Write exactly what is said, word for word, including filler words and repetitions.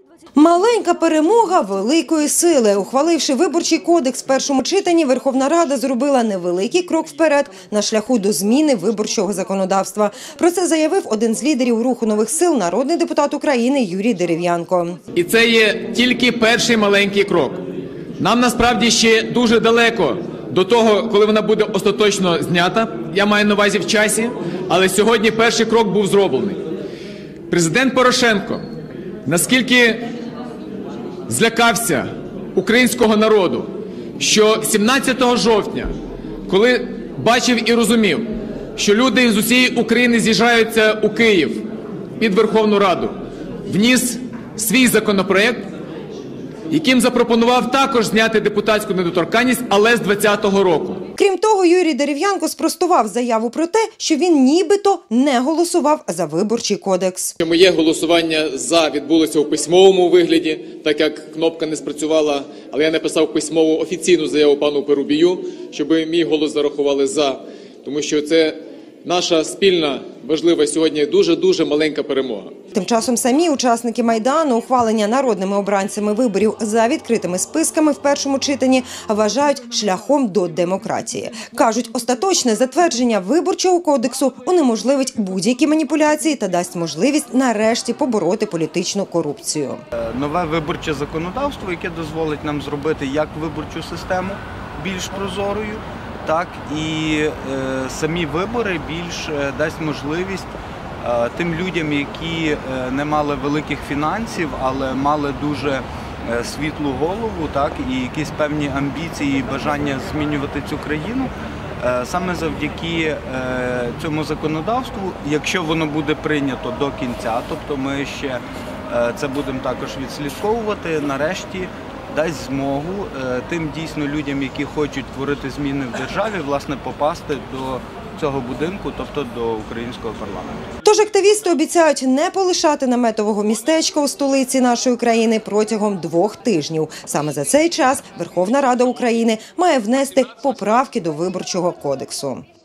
Маленька перемога великої сили. Ухваливши Виборчий кодекс в першому читанні, Верховна Рада зробила невеликий крок вперед на шляху до зміни виборчого законодавства. Про це заявив один з лідерів руху нових сил, народний депутат України Юрій Дерев'янко. І це є тільки перший маленький крок. Нам насправді ще дуже далеко до того, коли вона буде остаточно знята, я маю на увазі в часі, але сьогодні перший крок був зроблений. Президент Порошенко наскільки злякався українського народу, що сімнадцятого жовтня, коли бачив і розумів, що люди з усієї України з'їжджаються у Київ під Верховну Раду, вніс свій законопроект, яким запропонував також зняти депутатську недоторканність, але з двадцятого року. Крім того, Юрій Дерев'янко спростував заяву про те, що він нібито не голосував за Виборчий кодекс. Моє голосування «за» відбулося у письмовому вигляді, так як кнопка не спрацювала, але я написав письмову офіційну заяву пану Парубію, щоб мій голос зарахували «за», тому що це наша спільна, важлива сьогодні дуже-дуже маленька перемога. Тим часом самі учасники Майдану ухвалення народними обранцями виборів за відкритими списками в першому читанні вважають шляхом до демократії. Кажуть, остаточне затвердження Виборчого кодексу унеможливить будь-які маніпуляції та дасть можливість нарешті побороти політичну корупцію. Нове виборче законодавство, яке дозволить нам зробити як виборчу систему більш прозорою, так і е, самі вибори більш е, дасть можливість е, тим людям, які е, не мали великих фінансів, але мали дуже е, світлу голову, так, і якісь певні амбіції і бажання змінювати цю країну, е, саме завдяки е, цьому законодавству, якщо воно буде прийнято до кінця, тобто ми ще е, це будемо також відслідковувати, нарешті дасть змогу е, тим дійсно людям, які хочуть творити зміни в державі, власне, попасти до цього будинку, тобто до українського парламенту. Тож активісти обіцяють не полишати наметового містечка у столиці нашої країни протягом двох тижнів. Саме за цей час Верховна Рада України має внести поправки до Виборчого кодексу.